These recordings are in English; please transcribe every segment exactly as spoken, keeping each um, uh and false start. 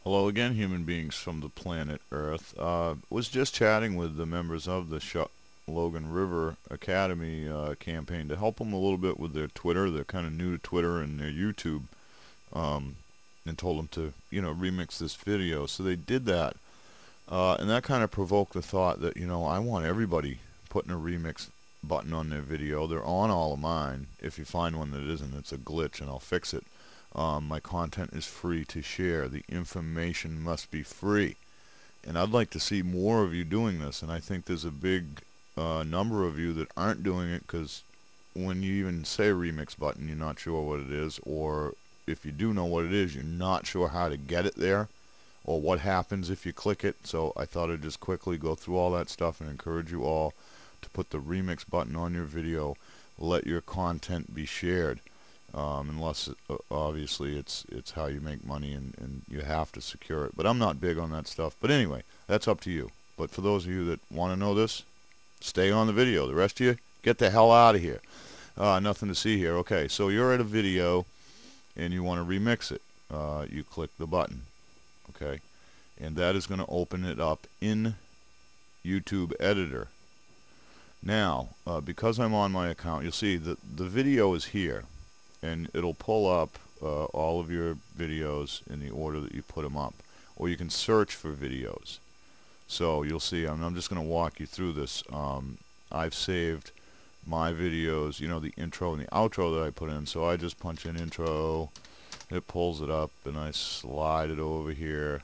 Hello again, human beings from the planet Earth. Uh, was just chatting with the members of the Sh Logan River Academy uh, campaign to help them a little bit with their Twitter. They're kind of new to Twitter and their YouTube, um, and told them to, you know, remix this video. So they did that, uh, and that kind of provoked the thought that, you know, I want everybody putting a remix button on their video. They're on all of mine. If you find one that isn't, it's a glitch, and I'll fix it. Um, my content is free to share. The information must be free. And I'd like to see more of you doing this. And I think there's a big uh, number of you that aren't doing it because when you even say remix button, you're not sure what it is. Or if you do know what it is, you're not sure how to get it there or what happens if you click it. So I thought I'd just quickly go through all that stuff and encourage you all to put the remix button on your video. Let your content be shared. Um, unless uh, obviously it's it's how you make money and, and you have to secure it. But I'm not big on that stuff. But anyway, that's up to you. But for those of you that want to know this, stay on the video. The rest of you, get the hell out of here. Uh, nothing to see here. Okay, so you're at a video and you want to remix it. Uh, you click the button. Okay, and that is going to open it up in YouTube Editor. Now, uh, because I'm on my account, you'll see that the video is here. And it'll pull up uh, all of your videos in the order that you put them up. Or you can search for videos. So you'll see, I'm, I'm just going to walk you through this. Um, I've saved my videos, you know, the intro and the outro that I put in. So I just punch in intro, it pulls it up, and I slide it over here.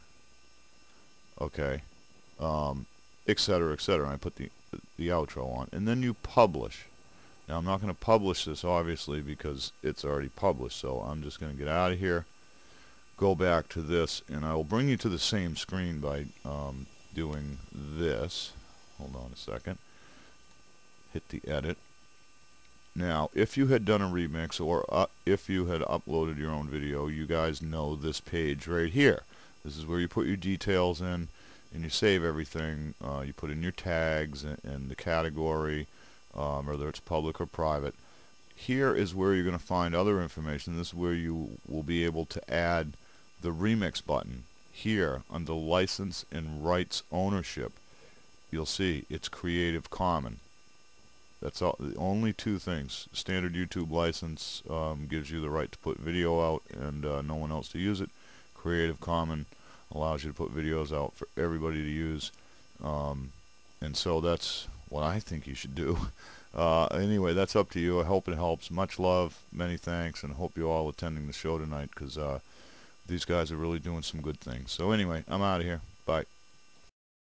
Okay. Um, et cetera, et cetera. And I put the, the outro on. And then you publish. Now I'm not going to publish this obviously because it's already published, so I'm just going to get out of here, go back to this, and I will bring you to the same screen by um, doing this. Hold on a second. Hit the edit. Now if you had done a remix or uh, if you had uploaded your own video, you guys know this page right here. This is where you put your details in and you save everything. Uh, you put in your tags and, and the category. Um, whether it's public or private. Here is where you're going to find other information. This is where you will be able to add the remix button. Here under license and rights ownership, you'll see it's Creative Commons. That's all, the only two things. Standard YouTube license um, gives you the right to put video out and uh, no one else to use it. Creative Commons allows you to put videos out for everybody to use. Um, and so that's what I think you should do. Uh, anyway, that's up to you. I hope it helps. Much love, many thanks, and hope you all attending the show tonight because uh, these guys are really doing some good things. So anyway, I'm out of here. Bye.